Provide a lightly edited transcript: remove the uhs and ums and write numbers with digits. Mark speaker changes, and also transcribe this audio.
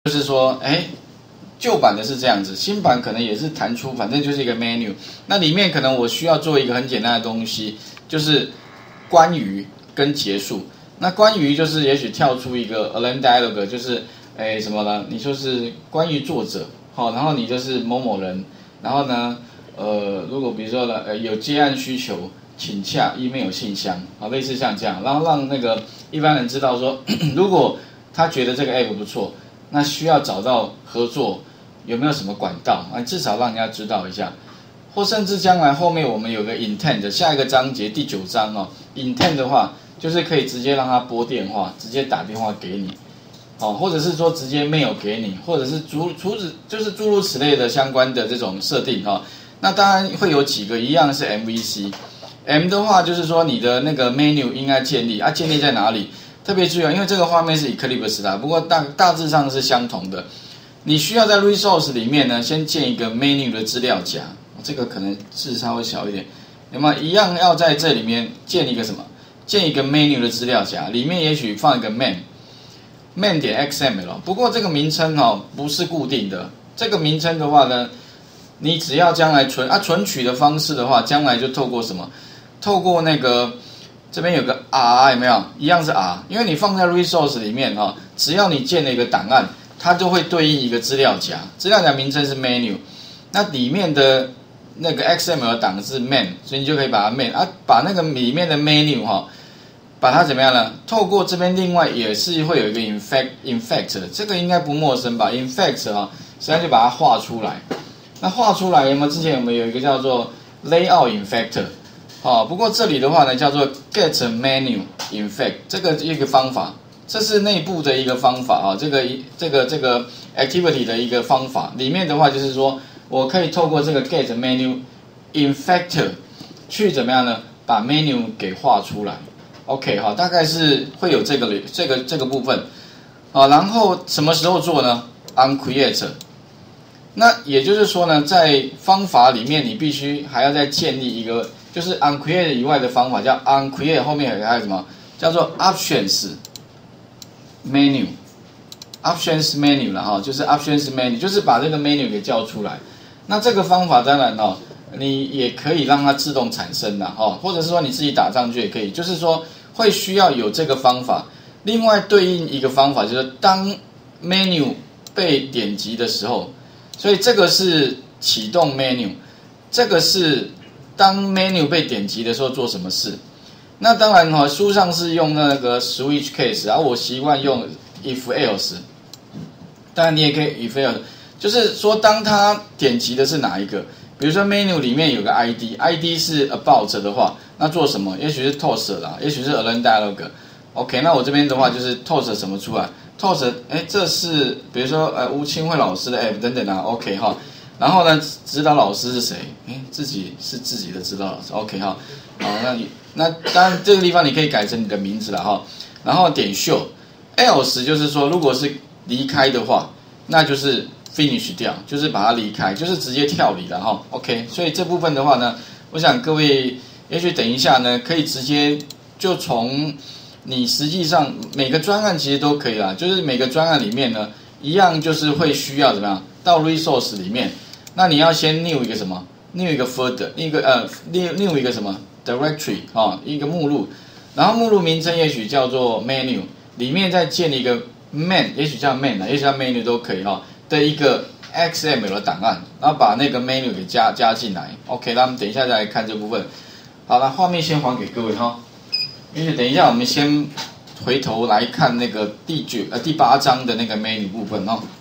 Speaker 1: 就是说，旧版的是这样子，新版可能也是弹出，反正就是一个 menu。那里面可能我需要做一个很简单的东西，就是关于跟结束。那关于就是也许跳出一个 align dialog， 就是什么呢？你说是关于作者，好，然后你就是某某人，然后呢，如果比如说呢，有接案需求，请洽 email 信箱，好，类似像这样，然后让那个一般人知道说，如果他觉得这个 app 不错。那需要找到合作有没有什么管道啊？至少让人家知道一下，或甚至将来后面我们有个 intent， 下一个章节第9章哦 ，intent 的话就是可以直接让他拨电话，直接打电话给你，哦，或者是说直接 mail 给你，或者是就是诸如此类的相关的这种设定哈。那当然会有几个一样是 MVC，M 的话就是说你的那个 menu 应该建立啊，建立在哪里？特别注意，因为这个画面是 Eclipse 的，不过大致上是相同的。你需要在 Resource 里面呢，先建一个 Menu 的资料夹，这个可能字稍微小一点。那么一样要在这里面建一个什么？建一个 Menu 的资料夹，里面也许放一个 main 点 XML。不过这个名称不是固定的。这个名称的话呢，你只要将来存取的方式的话，将来就透过什么？透过那个。这边有个 R 有没有？一样是 R， 因为你放在 resource 里面只要你建了一个档案，它就会对应一个资料夹，资料夹名称是 menu， 那里面的那个 XML 档是 main， 所以你就可以把它 main 把那个里面的 menu 把它怎么样呢？透过这边另外也是会有一个 infect， 这个应该不陌生吧 ？infect 实际上就把它画出来。那画出来之前我们有一个叫做 layout infector。不过这里的话呢，叫做 get menu infect， 这个一个方法，这是内部的一个方法这个 activity 的一个方法。里面的话就是说，我可以透过这个 get menu infector 去怎么样呢？把 menu 给画出来。OK 大概是会有这个部分然后什么时候做呢 ？on create。那也就是说呢，在方法里面，你必须还要再建立一个。就是 on create 以外的方法叫 on create 后面还有什么叫做 options menu 了就是 options menu 就是把这个 menu 给叫出来。那这个方法当然你也可以让它自动产生的或者是说你自己打上去也可以，就是说会需要有这个方法。另外对应一个方法就是当 menu 被点击的时候，所以这个是启动 menu， 这个是当 menu 被点击的时候做什么事？那当然书上是用那个 switch case， 我习惯用 if else。当然你也可以 if else， 就是说当他点击的是哪一个？比如说 menu 里面有个 ID 是 about 的话，那做什么？也许是 toast 啦，也许是 align dialog。OK， 那我这边的话就是 toast 什么出来 ？toast， 这是比如说吴清慧老师的 app 等等OK 然后呢，指导老师是谁？自己是自己的指导老师。OK 好，那当然这个地方你可以改成你的名字了然后点 show，else 就是说如果是离开的话，那就是 finish 掉，就是把它离开，就是直接跳离了OK， 所以这部分的话呢，我想各位也许等一下呢，可以直接就从你实际上每个专案其实都可以啦，就是每个专案里面呢，一样就是会需要怎么样到 resource 里面。那你要先 new 一个什么 ？new 一个 folder， new 一个什么 directory 一个目录，然后目录名称也许叫做 menu， 里面再建立一个 main， 也许叫 main 也许叫 menu 都可以的一个 XML 的档案，然后把那个 menu 给加进来。OK， 那我们等一下再来看这部分。好了，画面先还给各位也许等一下我们先回头来看那个第8章的那个 menu 部分